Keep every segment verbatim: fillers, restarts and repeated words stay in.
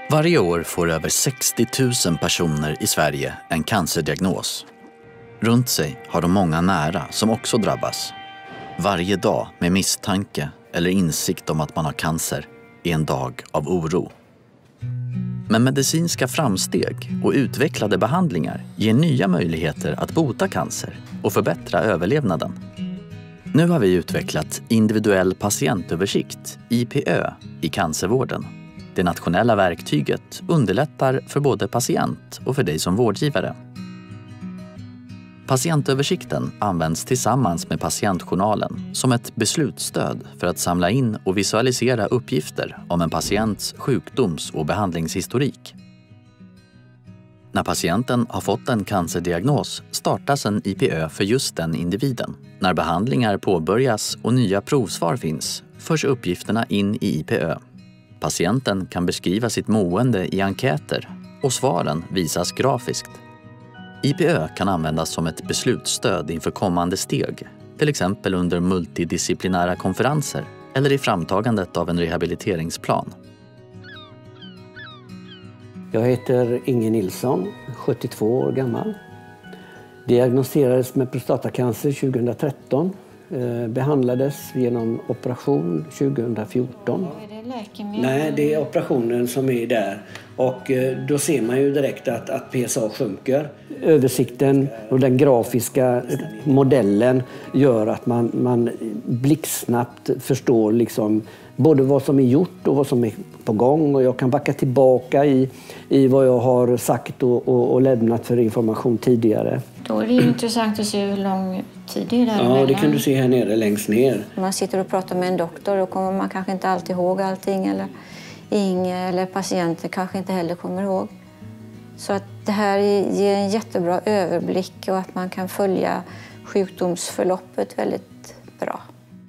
Varje år får över sextio tusen personer i Sverige en cancerdiagnos. Runt sig har de många nära som också drabbas. Varje dag med misstanke eller insikt om att man har cancer är en dag av oro. Men medicinska framsteg och utvecklade behandlingar ger nya möjligheter att bota cancer och förbättra överlevnaden. Nu har vi utvecklat individuell patientöversikt, I P Ö, i cancervården. Det nationella verktyget underlättar för både patient och för dig som vårdgivare. Patientöversikten används tillsammans med patientjournalen som ett beslutsstöd för att samla in och visualisera uppgifter om en patients sjukdoms- och behandlingshistorik. När patienten har fått en cancerdiagnos startas en I P Ö för just den individen. När behandlingar påbörjas och nya provsvar finns förs uppgifterna in i I P Ö. Patienten kan beskriva sitt mående i enkäter och svaren visas grafiskt. I P Ö kan användas som ett beslutsstöd inför kommande steg, till exempel under multidisciplinära konferenser eller i framtagandet av en rehabiliteringsplan. Jag heter Inge Nilsson, sjuttiotvå år gammal. Diagnostiserades med prostatacancer tjugohundratretton. Behandlades genom operation tjugohundrafjorton. Är det läkemedel? Nej, det är operationen som är där. Och då ser man ju direkt att, att P S A sjunker. Översikten och den grafiska modellen gör att man, man blixtsnabbt förstår liksom både vad som är gjort och vad som är på gång. Och jag kan backa tillbaka i, i vad jag har sagt och, och, och lämnat för information tidigare. Då är det ju intressant att se hur lång tid det är där. Ja, det kan du se här nere längst ner. När man sitter och pratar med en doktor då kommer man kanske inte alltid ihåg allting. Eller, Inge eller patienter kanske inte heller kommer ihåg. Så att det här ger en jättebra överblick och att man kan följa sjukdomsförloppet väldigt bra.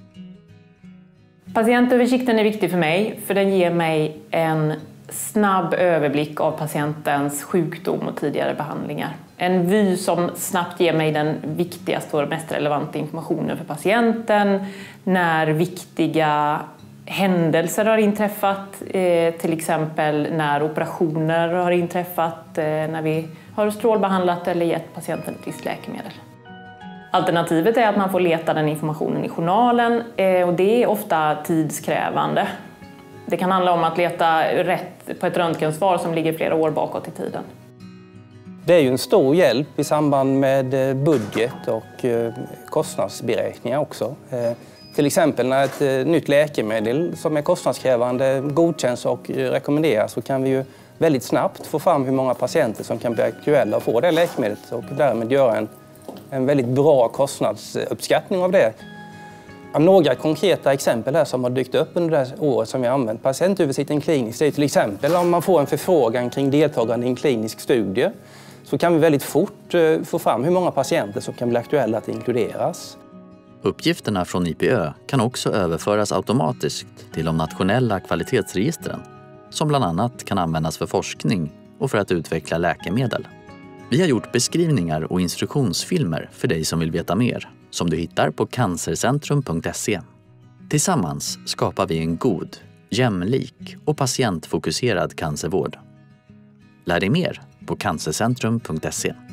Patientöversikten är viktig för mig för den ger mig en snabb överblick av patientens sjukdom och tidigare behandlingar. En vy som snabbt ger mig den viktigaste och mest relevanta informationen för patienten när viktiga händelser har inträffat, till exempel när operationer har inträffat, när vi har strålbehandlat eller gett patienten ett visst läkemedel. Alternativet är att man får leta den informationen i journalen och det är ofta tidskrävande. Det kan handla om att leta rätt på ett röntgensvar som ligger flera år bakåt i tiden. Det är ju en stor hjälp i samband med budget och kostnadsberäkningar också. Till exempel när ett nytt läkemedel som är kostnadskrävande godkänns och rekommenderas så kan vi ju väldigt snabbt få fram hur många patienter som kan bli aktuella och få det läkemedlet och därmed göra en, en väldigt bra kostnadsuppskattning av det. Några konkreta exempel här som har dykt upp under det här året som vi har använt patientöversikten kliniskt. Det är till exempel om man får en förfrågan kring deltagande i en klinisk studie så kan vi väldigt fort få fram hur många patienter som kan bli aktuella att inkluderas. Uppgifterna från I P Ö kan också överföras automatiskt till de nationella kvalitetsregistren som bland annat kan användas för forskning och för att utveckla läkemedel. Vi har gjort beskrivningar och instruktionsfilmer för dig som vill veta mer som du hittar på cancercentrum punkt se. Tillsammans skapar vi en god, jämlik och patientfokuserad cancervård. Lär dig mer på cancercentrum punkt se.